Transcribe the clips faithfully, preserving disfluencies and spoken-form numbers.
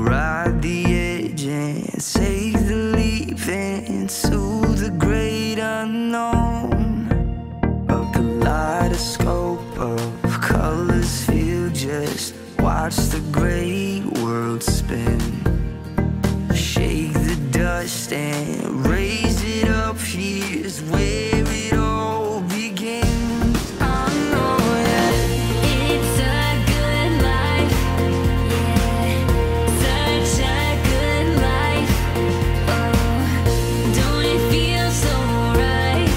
ride the edge and take the leap into the great unknown. A kaleidoscope of colors fill, just watch the great world spin. Shake the dust and raise it up, here's where it all begins. I know that It's a good life, yeah, such a good life. Oh, don't it feel so right?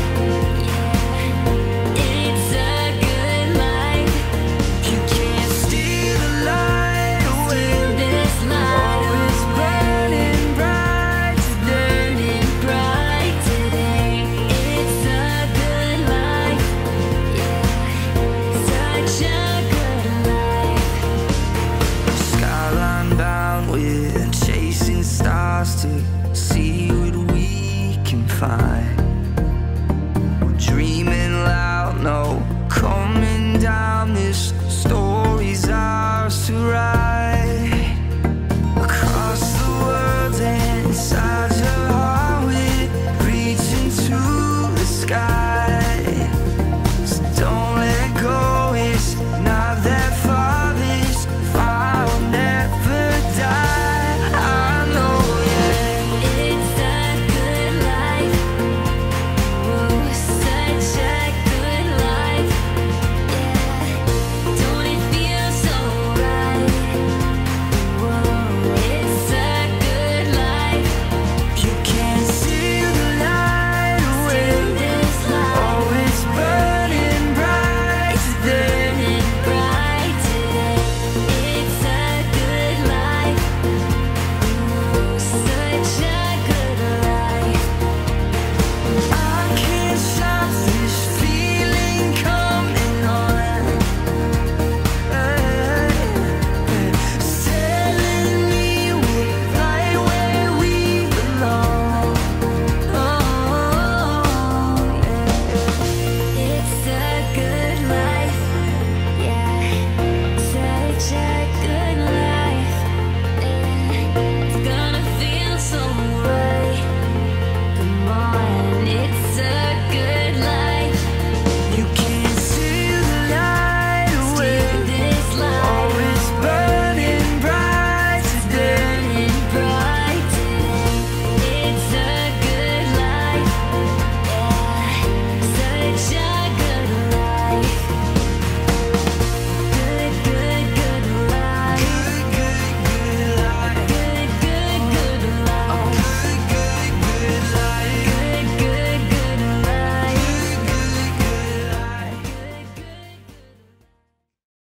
Yeah, it's a good life. you can't steal the light away. This light Oh, it's burning bright today. burning bright today. It's a good life, yeah, such a good life. Skyline bound, we're chasing stars to see what we can find. We're dreaming loud, no coming down. This story's ours to write.